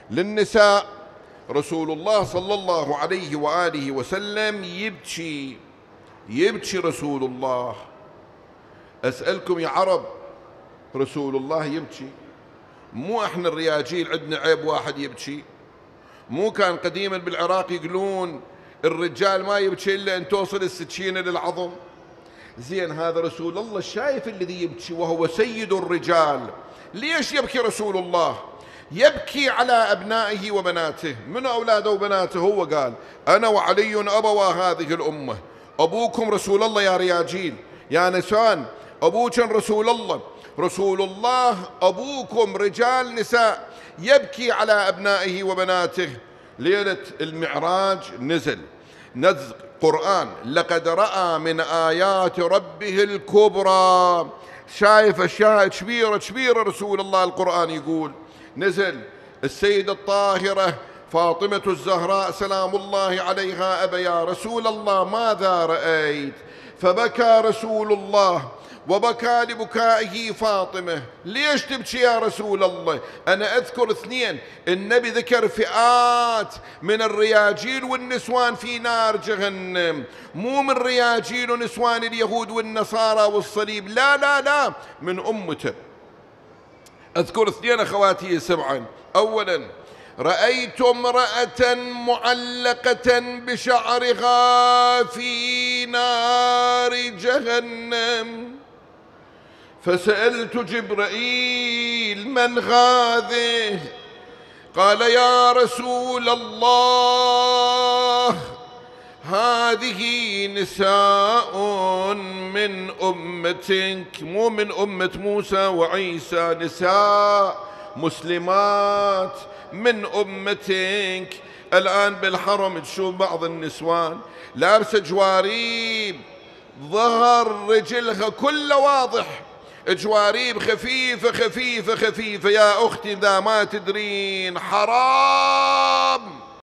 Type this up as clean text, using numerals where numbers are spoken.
للنساء. رسول الله صلى الله عليه وآله وسلم يبكي رسول الله. أسألكم يا عرب، رسول الله يبكي؟ مو احنا الرياجيل عندنا عيب واحد يبكي؟ مو كان قديما بالعراق يقولون الرجال ما يبكي إلا أن توصل السكينة للعظم؟ زين، هذا رسول الله الشايف الذي يبكي وهو سيد الرجال. ليش يبكي رسول الله؟ يبكي على أبنائه وبناته. من أولاده وبناته؟ هو قال أنا وعلي أبوا هذه الأمة. أبوكم رسول الله يا رياجيل، يا نسوان أبوكم رسول الله. رسول الله أبوكم رجال نساء، يبكي على أبنائه وبناته. ليلة المعراج نزل قرآن لقد رأى من آيات ربه الكبرى. شايف أشياء كبيرة رسول الله. القرآن يقول نزل السيدة الطاهرة فاطمة الزهراء سلام الله عليها أبا يا رسول الله ماذا رأيت؟ فبكى رسول الله وبكى لبكائه فاطمة. ليش تبكي يا رسول الله؟ أنا أذكر اثنين، النبي ذكر فئات من الرياجيل والنسوان في نار جهنم، مو من رياجيل ونسوان اليهود والنصارى والصليب، لا لا لا، من أمته. أذكر اثنين أخواتي سبعا. أولا، رأيت امرأة معلقة بشعرها في نار جهنم، فسألت جبرائيل من هذه؟ قال يا رسول الله هذه نساء من أمتك، مو من أمة موسى وعيسى، نساء مسلمات من أمتك. الآن بالحرم تشوف بعض النسوان لابسة جواريب، ظهر رجلها كله واضح، جواريب خفيفة خفيفة خفيفة. يا أختي إذا ما تدرين حرام،